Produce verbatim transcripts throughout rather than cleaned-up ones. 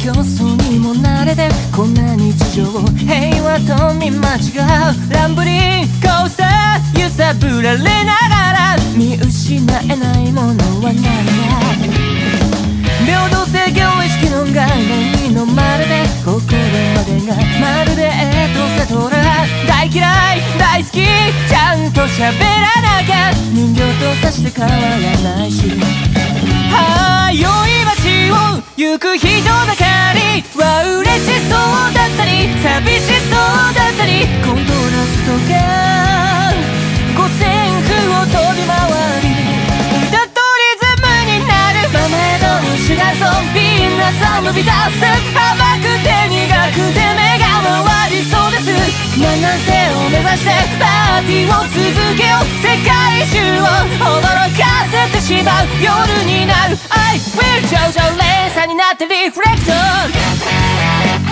競争にも慣れてこんな日常平和と見間違う乱ぶり交差揺さぶられながら見失えないものは何だ。平等性形意識の概念に飲まれてここまでがまるでエトセトラ大嫌い大好きちゃんと喋らなきゃ人形とさして変わらないしはー良い街を行く人ばかりは嬉しそうだったり寂しそうだったりコントラストが五線譜を飛び回り歌とリズムになるママエドのシュガーソングビーナソングビターステップ甘くて苦くて目が回りそうです七世を目指してパーティーを続けよう世界中を驚かせてしまう夜になる I will 上々連鎖になってリフレクション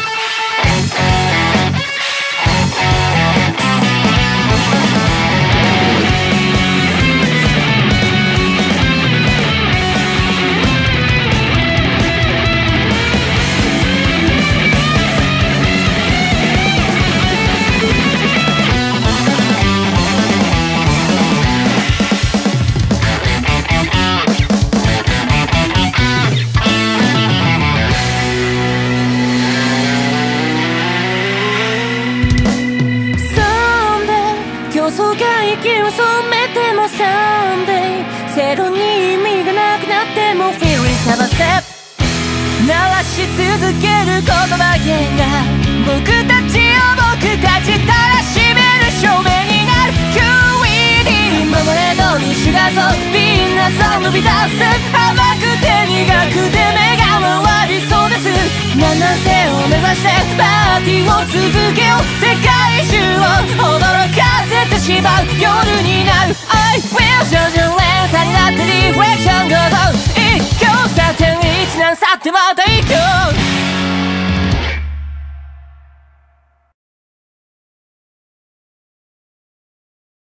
そうか息を染めても Someday ゼロに意味がなくなっても Feel it サバセ鳴らし続ける言葉弦が僕たちを僕たちたらしめる証明になる キューイーディー ママレードにシュガーソングビーナソングビタース甘くて苦くて目が回りそうです七世を目指してパーティーを続けよう世界中を驚かせてしまう夜になる I will 徐々連鎖になってリフレクション goes on 一挙さてん一難去ってまた